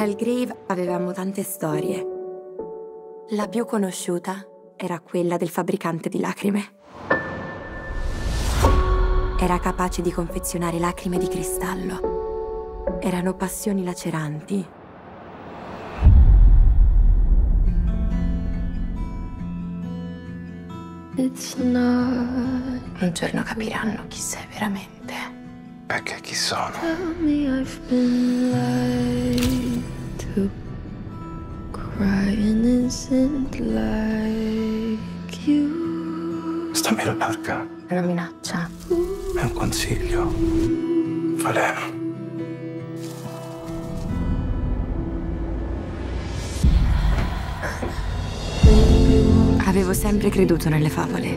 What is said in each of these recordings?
Palgrave avevamo tante storie. La più conosciuta era quella del fabbricante di lacrime. Era capace di confezionare lacrime di cristallo. Erano passioni laceranti. Un giorno capiranno chi sei veramente. Perché chi sono? Stammi larga. È una minaccia. È un consiglio. Falem. Avevo sempre creduto nelle favole.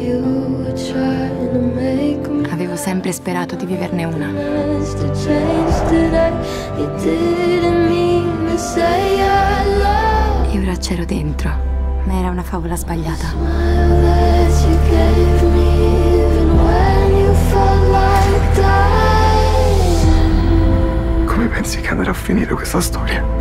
Avevo sempre sperato di viverne una. E ora c'ero dentro, ma era una favola sbagliata. Come pensi che andrà a finire questa storia?